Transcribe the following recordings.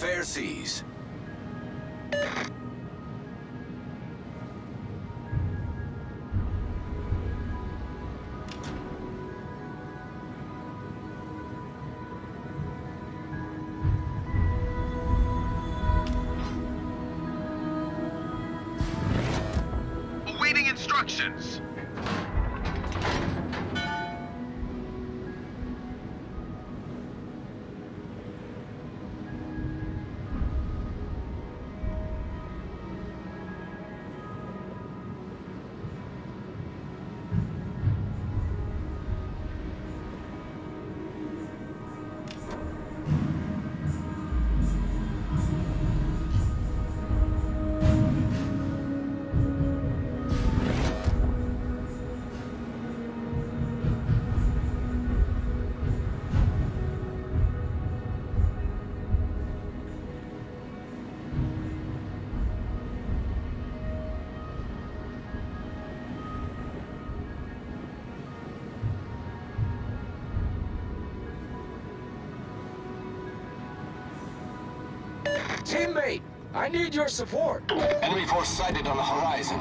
fair seas. Awaiting instructions. Teammate, I need your support. Enemy force sighted on the horizon.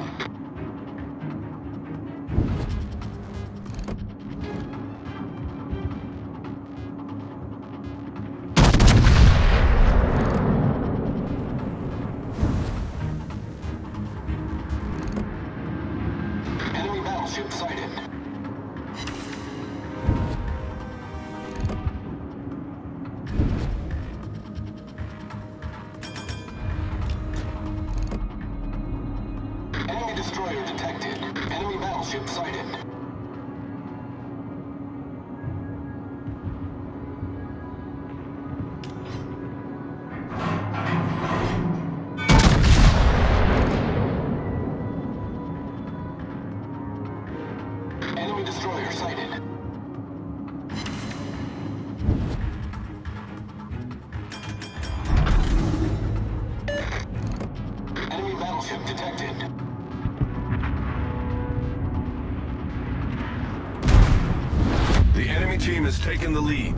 Enemy battleship sighted. Enemy destroyer detected. Enemy battleship sighted. Enemy destroyer sighted. Enemy battleship detected. The enemy team has taken the lead.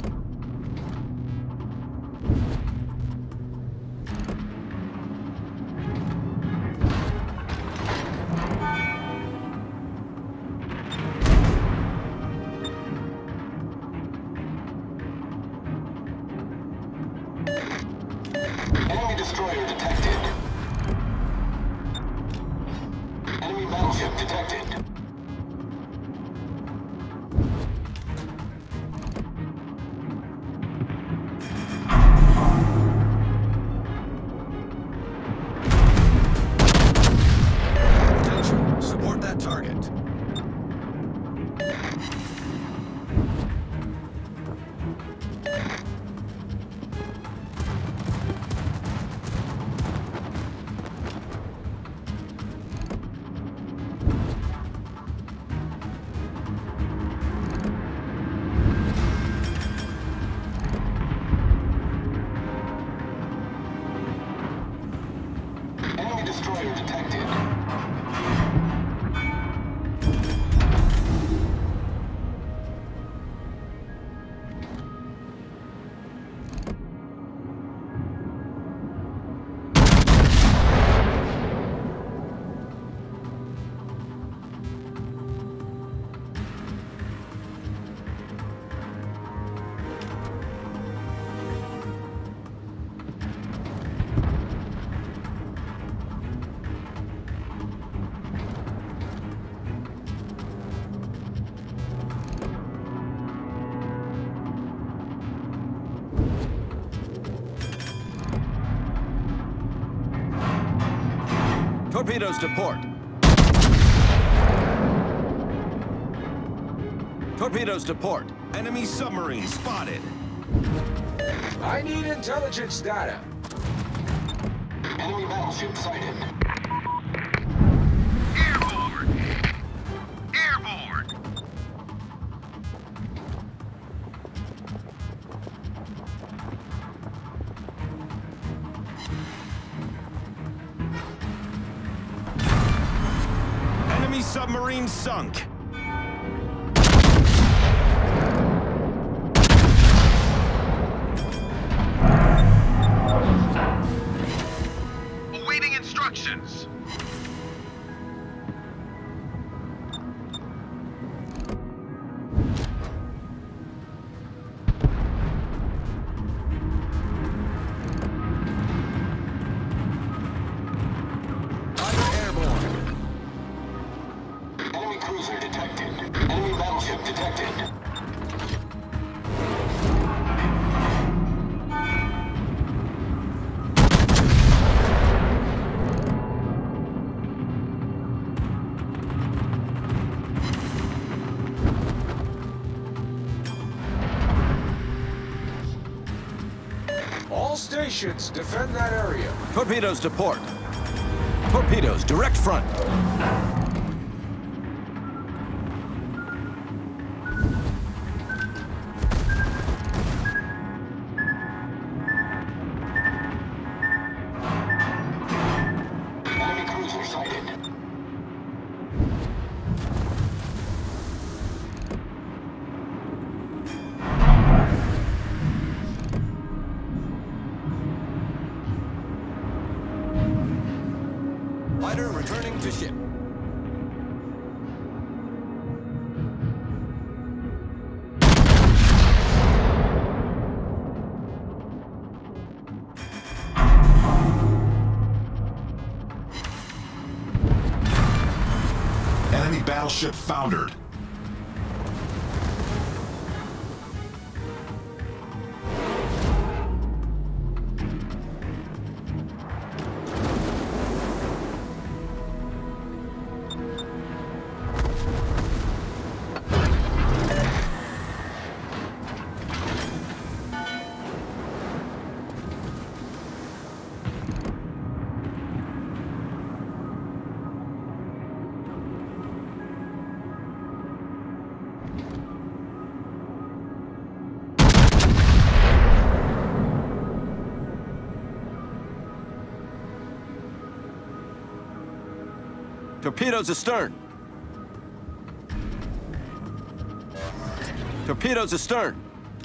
Enemy destroyer detected. Enemy battleship detected. Attention, support that target. Enemy destroyer detected. Torpedoes to port. Torpedoes to port. Enemy submarine spotted. I need intelligence data. Enemy battleship sighted. Airborne! Airborne! Enemy submarine sunk. cruiser detected. Enemy battleship detected. All stations, defend that area. Torpedoes to port. Torpedoes, direct front. Enemy cruiser sighted. Fighter returning to ship. Enemy battleship foundered. Torpedoes astern. Torpedoes astern.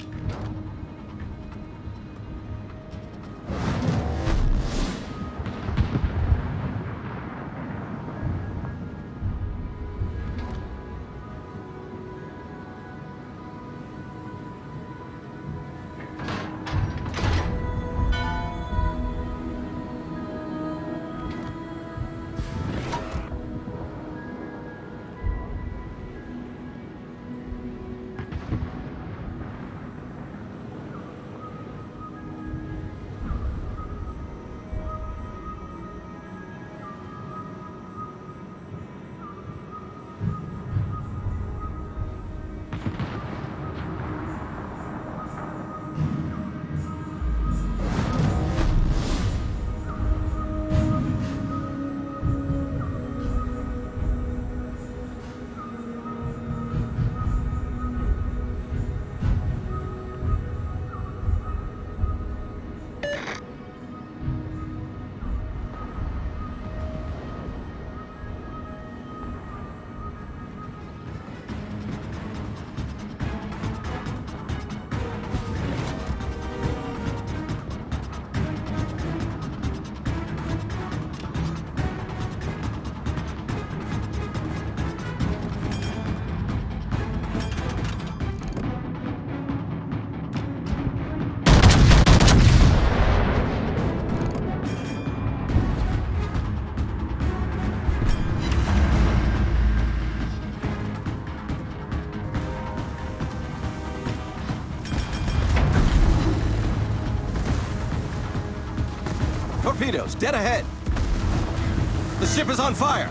Torpedoes, dead ahead. The ship is on fire.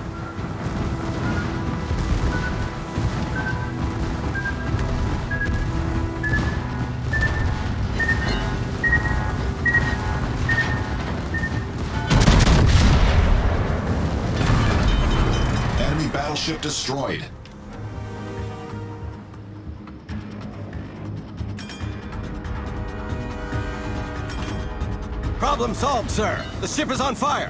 Enemy battleship destroyed. Problem solved, sir. The ship is on fire.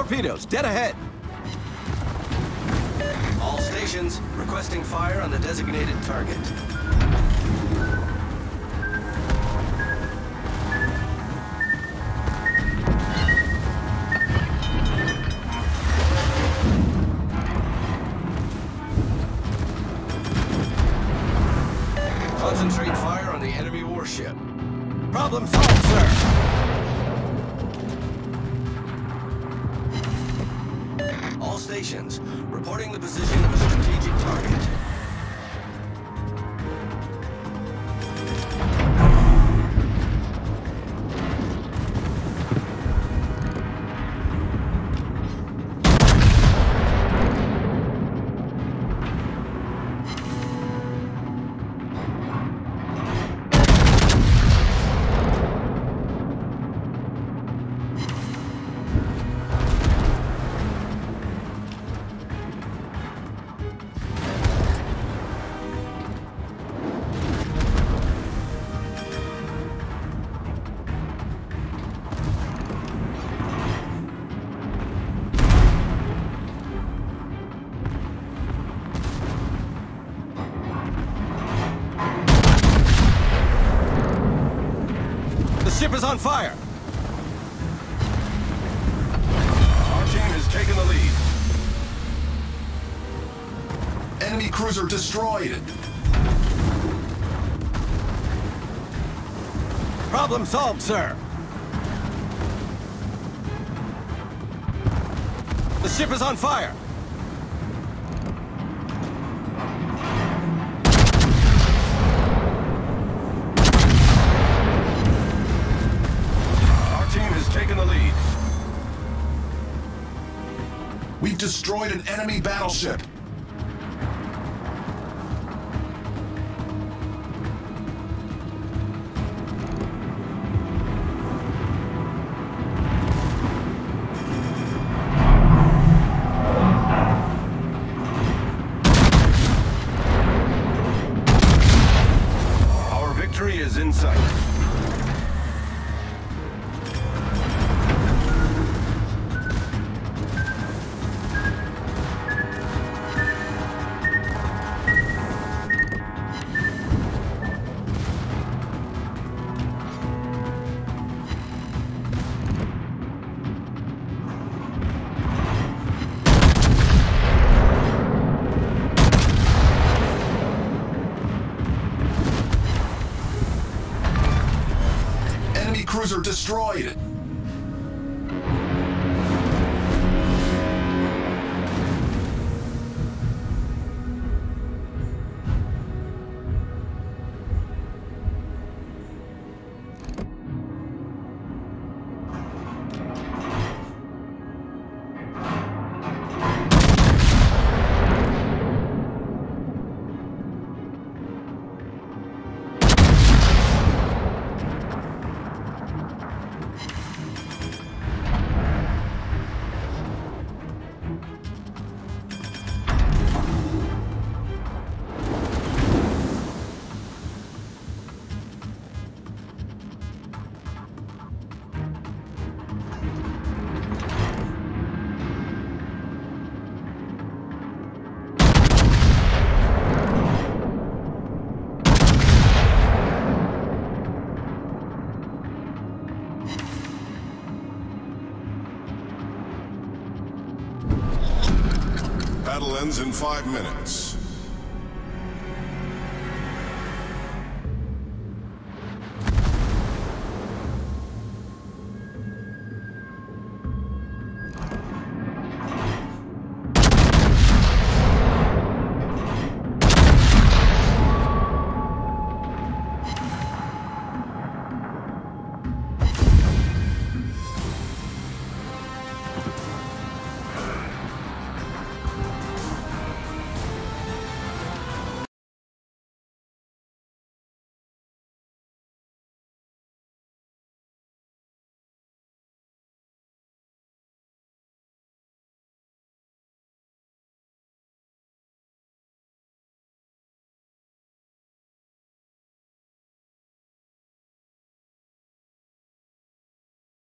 torpedoes, dead ahead. All stations requesting fire on the designated target. Concentrate fire on the enemy warship. Problem solved, sir. All stations reporting the position of a strategic target. The ship is on fire. Our team has taken the lead. Enemy cruiser destroyed. Problem solved, sir. The ship is on fire. Our team has taken the lead. We've destroyed an enemy battleship. Our victory is in sight. Enemy cruiser destroyed. Battle ends in 5 minutes.